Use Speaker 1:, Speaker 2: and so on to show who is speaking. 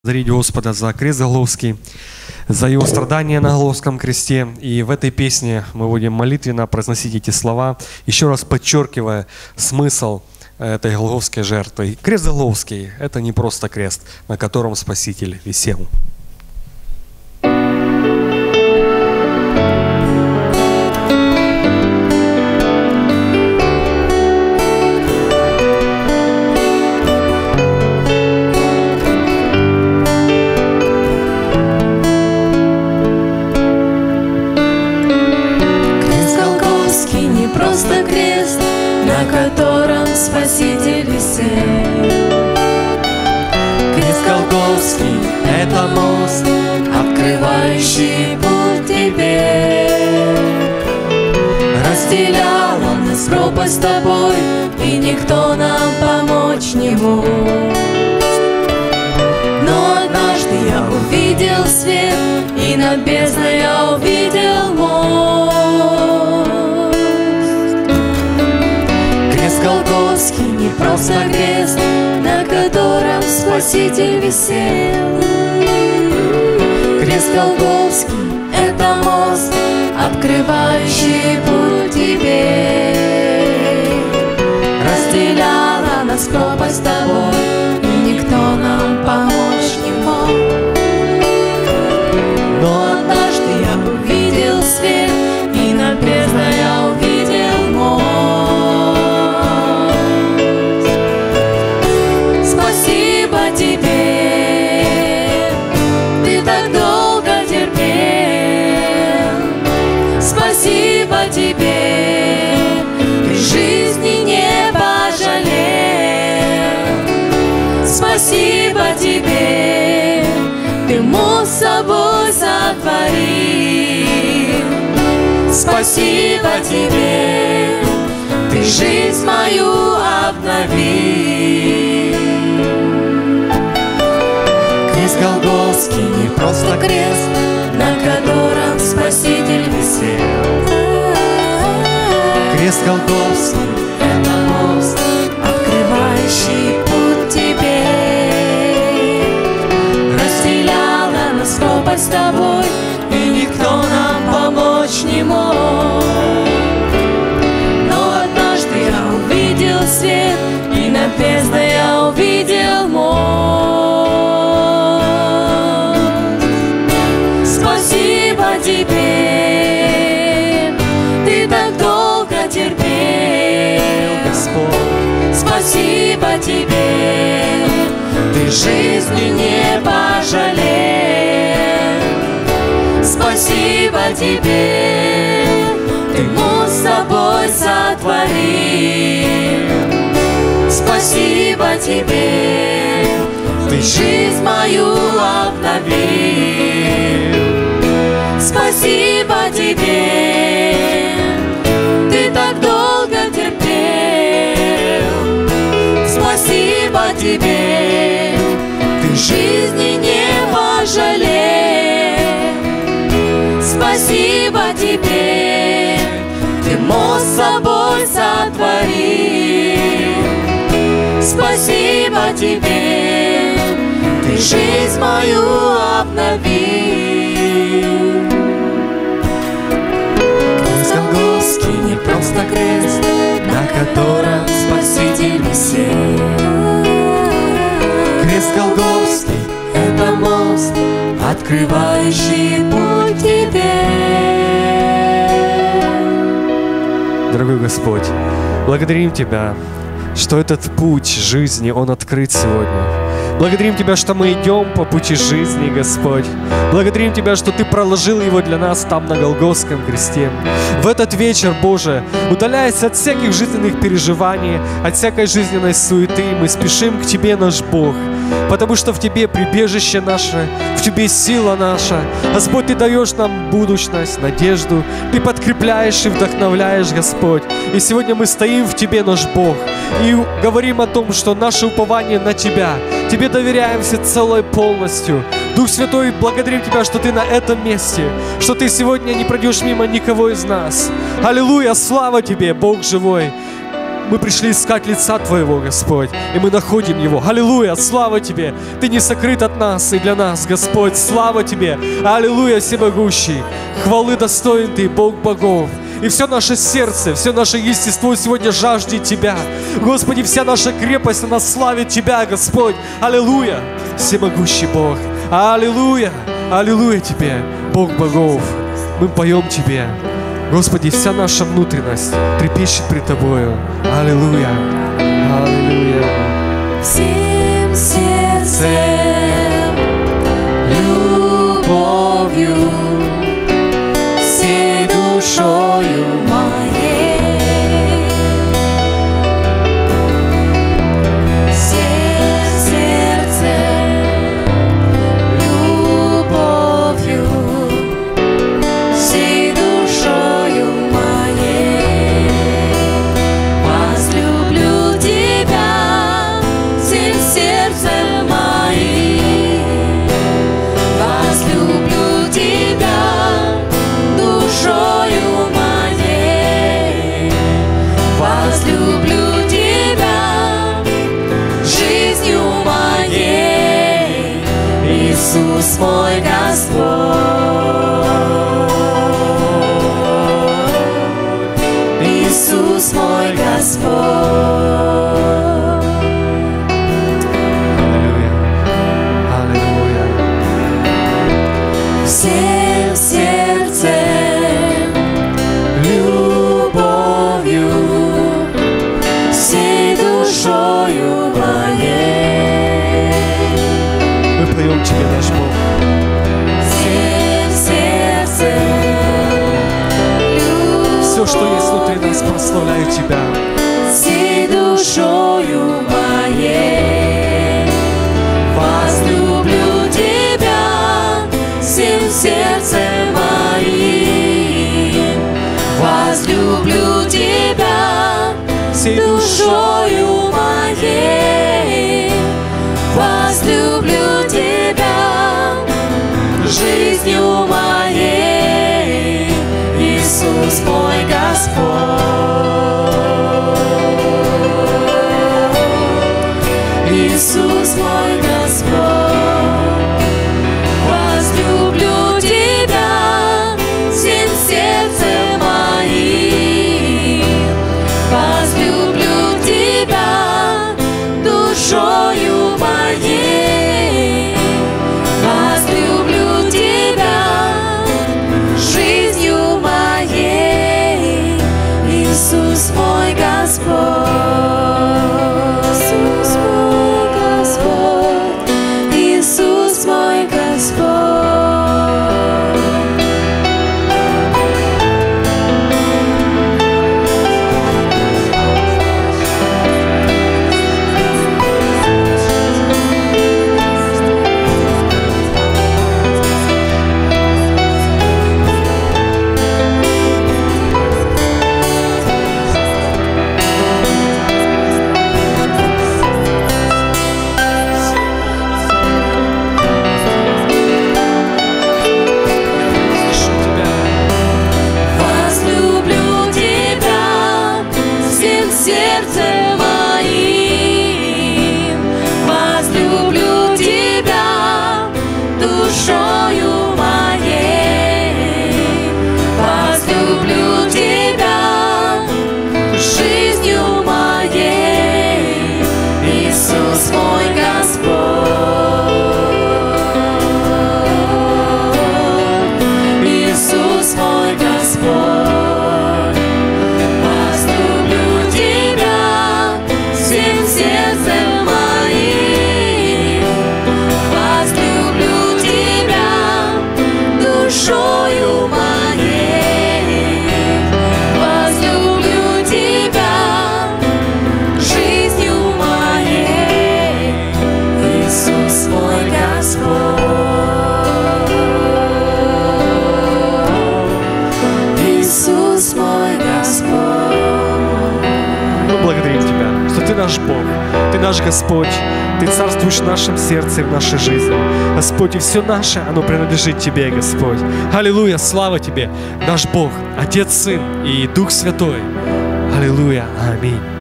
Speaker 1: Благодарить Господа за крест Голгофский, за Его страдания на Голгофском кресте. И в этой песне мы будем молитвенно произносить эти слова, еще раз подчеркивая смысл этой Голгофской жертвы. Крест Голгофский – это не просто крест, на котором Спаситель висел.
Speaker 2: Просто крест, на котором Спаситель висел. Крест Голгофский — это мост, открывающий путь тебе. Разделял он нас пропасть с тобой, и никто нам помочь не мог. Но однажды я увидел свет, и над бездной я увидел мост. Голгофский не просто крест, на котором Спаситель висел. Крест Голгофский — это мост, открывающий путь тебе. Разделяла нас пропасть с тобой, и никто нам помочь не мог. Но однажды я увидел свет, и над бездной я увидел мост. Спасибо тебе, ты жизни не пожалел. Спасибо тебе, ты мост с собой сотворил. Спасибо тебе, ты жизнь мою обновил. Крест Голгофский не просто крест, на котором Спаситель висел. Крест Голгофский — это мост, открывающий путь тебе. Разделяла нас пропасть с тобой, и никто нам помочь не мог. Но однажды я увидел свет, и над бездной я увидел мост. Спасибо тебе, ты так долго терпел, Господь. Спасибо тебе, ты жизни не пожалел. Спасибо тебе, ты мост с собой сотворил. Спасибо тебе, ты жизнь мою обновил. Спасибо тебе, ты так долго терпел. Спасибо тебе, ты жизни не пожалел. Спасибо тебе, ты мост с собой сотворил. Спасибо тебе, ты жизнь мою обновил. Голгофский не просто крест, на котором Спаситель висел. Крест Голгофский — это мост, открывающий путь тебе.
Speaker 1: Дорогой Господь, благодарим Тебя, что этот путь жизни, он открыт сегодня. Благодарим Тебя, что мы идем по пути жизни, Господь. Благодарим Тебя, что Ты проложил его для нас там на Голгофском кресте. В этот вечер, Боже, удаляясь от всяких жизненных переживаний, от всякой жизненной суеты, мы спешим к Тебе, наш Бог, потому что в Тебе прибежище наше, в Тебе сила наша. Господь, Ты даешь нам будущность, надежду, Ты подкрепляешь и вдохновляешь, Господь. И сегодня мы стоим в Тебе, наш Бог, и говорим о том, что наше упование на Тебя. Тебе доверяемся целой полностью. Дух Святой, благодарим Тебя, что Ты на этом месте, что Ты сегодня не пройдешь мимо никого из нас. Аллилуйя, слава Тебе, Бог живой. Мы пришли искать лица Твоего, Господь, и мы находим Его. Аллилуйя, слава Тебе! Ты не сокрыт от нас и для нас, Господь, слава Тебе! Аллилуйя, всемогущий! Хвалы достоин Ты, Бог богов! И все наше сердце, все наше естество сегодня жаждет Тебя. Господи, вся наша крепость, она славит Тебя, Господь. Аллилуйя, всемогущий Бог. Аллилуйя, аллилуйя Тебе, Бог богов. Мы поем Тебе. Господи, вся наша внутренность трепещет пред Тобою. Аллилуйя, аллилуйя.
Speaker 2: Всем сердцем, любовью, всей душою моей. Всем сердцем, любовью, всей душою моей. Возлюблю Тебя всем сердцем моим. Возлюблю Тебя душою моей. Возлюблю Тебя жизнью моей. Иисус мой Господь. Иисус мой Господь.
Speaker 1: Аллилуйя, аллилуйя.
Speaker 2: Всем сердцем, любовью, всей душою моей.
Speaker 1: Мы поем Тебе, наш Бог.
Speaker 2: Всем сердцем,
Speaker 1: Все, что есть внутри нас, прославляет Тебя.
Speaker 2: всей душою моей. Возлюблю Тебя всем сердцем моим. Возлюблю Тебя
Speaker 1: Всей
Speaker 2: душою моей. Возлюблю Тебя жизнью моей. Иисус мой Господь. Иисус мой Господь. Возлюблю Тебя всем сердцем моим. Возлюблю Тебя душою моей. Возлюблю Тебя жизнью моей. Иисус мой Господь. Иисус мой Господь. Иисус мой Господь. Возлюблю Тебя всем сердцем моим. Возлюблю Тебя душою моей. Возлюблю Тебя жизнью моей. Иисус мой Господь. Иисус мой Господь. Возлюблю Тебя всем сердцем моим. Возлюблю Тебя душою моей. Возлюблю Тебя жизнью моей. Иисус мой Господь. Иисус мой Господь.
Speaker 1: Мы благодарим Тебя, что Ты наш Бог, Ты наш Господь, Ты царствуешь в нашем сердце и в нашей жизни. Господь, и все наше, оно принадлежит Тебе, Господь. Аллилуйя, слава Тебе, наш Бог, Отец, Сын и Дух Святой. Аллилуйя, аминь.